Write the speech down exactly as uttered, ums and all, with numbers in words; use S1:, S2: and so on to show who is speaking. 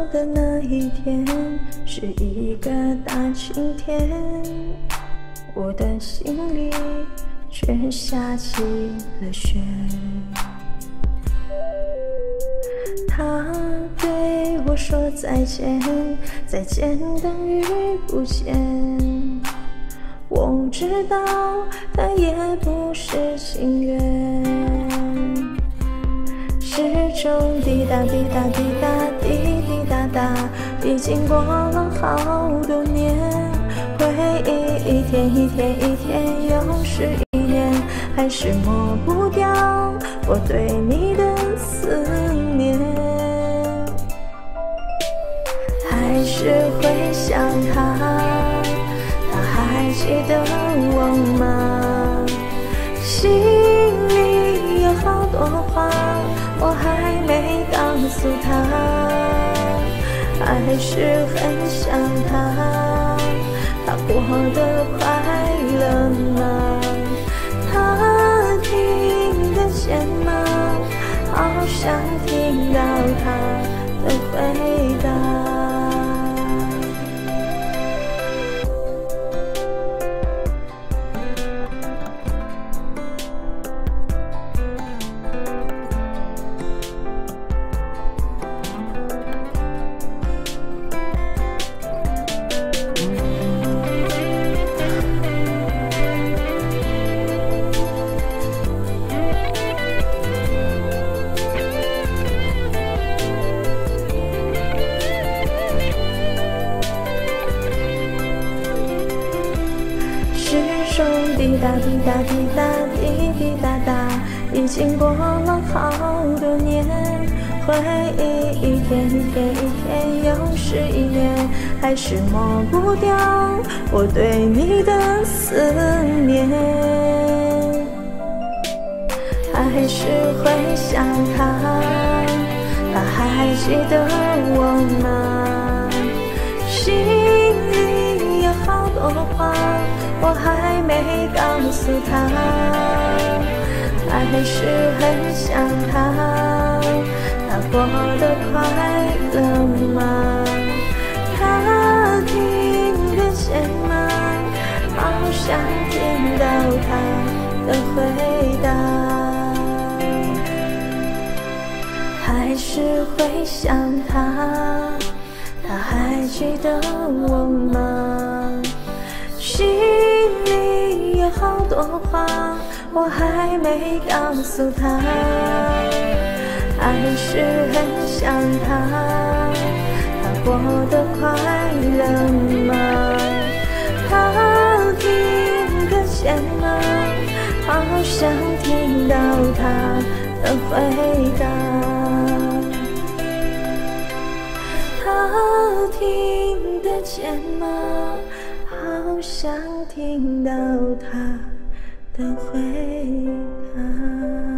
S1: 的那一天是一个大晴天，我的心里却下起了雪。他对我说再见，再见等于不见。我知道他也不是情愿。时钟滴答滴答滴答滴滴答答，已经过了好多年。回忆一天一天一天又是一年，还是抹不掉我对你的思念。还是会想他，他还记得我吗？心里有好多话我还没告诉他，还是很想他，他过得快乐吗？他听得见吗？好想听到他的回答。时钟滴答滴答滴答滴滴答答，已经过了好多年。回忆一天一天一天又是一年，还是抹不掉我对你的思念。还是会想他，他还记得我吗？心里有好多话我还没告诉他，还是很想他，他过得快乐吗？他听得见吗？好想听到他的回答。还是会想他，他还记得我吗？心里有好多话我还没告诉他，还是很想他，他过得快乐吗？他听得见吗？好想听到他的回答。他听得见吗？好想听到他的回答。